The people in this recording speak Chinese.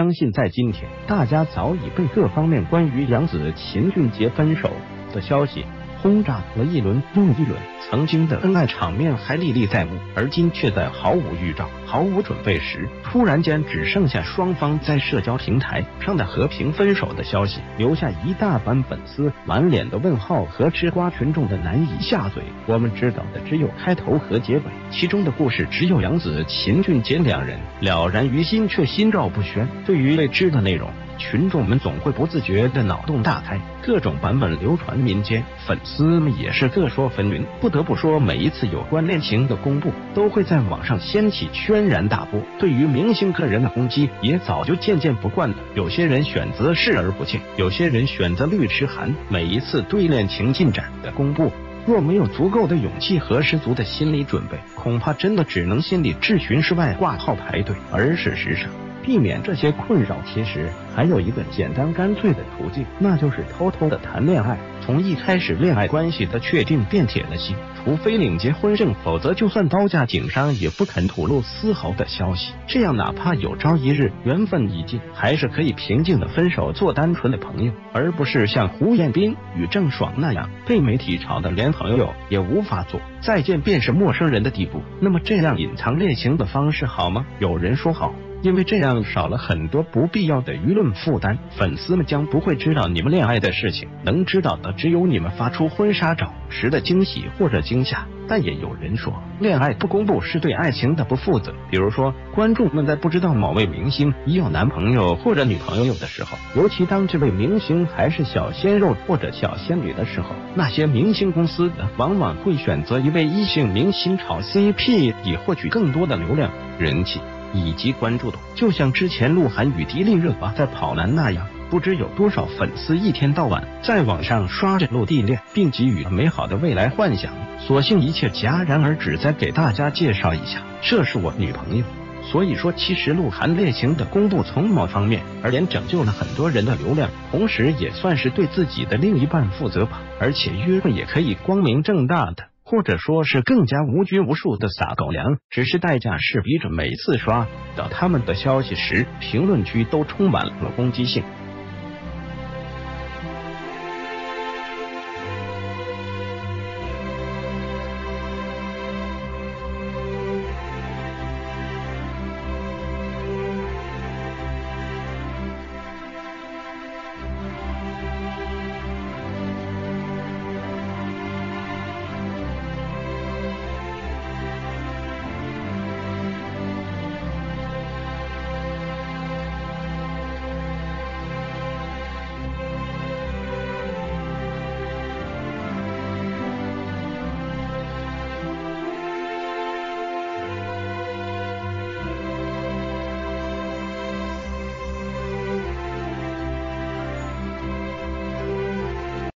相信在今天，大家早已被各方面关于杨紫秦俊杰分手的消息轰炸了一轮又一轮，曾经的恩爱场面还历历在目，而今却在毫无预兆、毫无准备时，突然间只剩下双方在社交平台上的和平分手的消息，留下一大班粉丝满脸的问号和吃瓜群众的难以下嘴。我们知道的只有开头和结尾，其中的故事只有杨紫秦俊杰两人，了然于心却心照不宣。对于未知的内容，群众们总会不自觉的脑洞大开，各种版本流传民间，粉丝们也是各说纷纭。不得不说，每一次有关恋情的公布，都会在网上掀起轩然大波。对于明星个人的攻击，也早就渐渐不惯了。有些人选择视而不见，有些人选择绿吃寒。每一次对恋情进展的公布，若没有足够的勇气和十足的心理准备，恐怕真的只能心理质询室外挂号排队。而事实上，避免这些困扰，其实还有一个简单干脆的途径，那就是偷偷的谈恋爱。从一开始恋爱关系的确定便铁了心，除非领结婚证，否则就算刀架颈上也不肯吐露丝毫的消息。这样哪怕有朝一日缘分已尽，还是可以平静的分手，做单纯的朋友，而不是像胡彦斌与郑爽那样被媒体炒得连朋友也无法做，再见便是陌生人的地步。那么这样隐藏恋情的方式好吗？有人说好，因为这样少了很多不必要的舆论负担，粉丝们将不会知道你们恋爱的事情，能知道的只有你们发出婚纱照时的惊喜或者惊吓。但也有人说，恋爱不公布是对爱情的不负责。比如说，观众们在不知道某位明星已有男朋友或者女朋友的时候，尤其当这位明星还是小鲜肉或者小仙女的时候，那些明星公司的往往会选择一位异性明星炒 CP， 以获取更多的流量、人气以及关注度。就像之前鹿晗与迪丽热巴在跑男那样，不知有多少粉丝一天到晚在网上刷着落地恋，并给予美好的未来幻想，所幸一切戛然而止，再给大家介绍一下，这是我女朋友。所以说，其实鹿晗恋情的公布从某方面而言拯救了很多人的流量，同时也算是对自己的另一半负责吧。而且约会也可以光明正大的，或者说是更加无拘无束的撒狗粮，只是代价是逼着每次刷到他们的消息时，评论区都充满了攻击性。